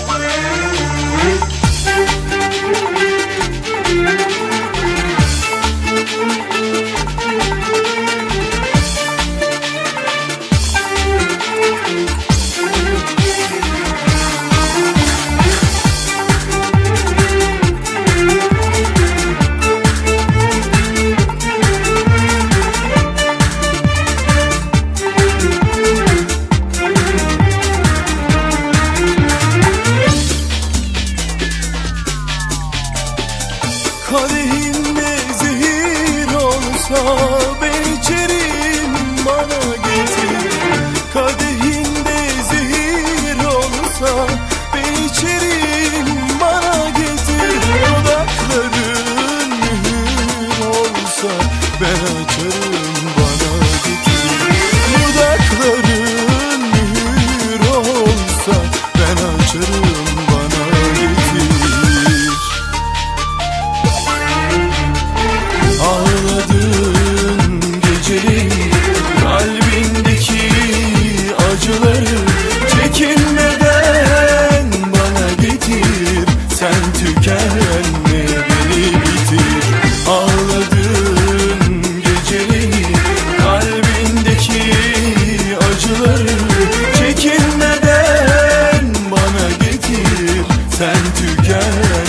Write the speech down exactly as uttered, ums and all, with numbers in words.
Kadehinde zehir olsa ben içerim, bana getir. Kadehinde zehir olsa ben içerim, bana getir. Dudakların mühür olsa ben açarım, bana getir. Dudakların mühür olsa ben açarım, bana getir. Ağladığın geceleri, kalbindeki acıları çekinmeden bana getir. Sen tükenme, beni bitir. Ağladığın geceleri, kalbindeki acıları çekinmeden bana getir. Sen tükenme.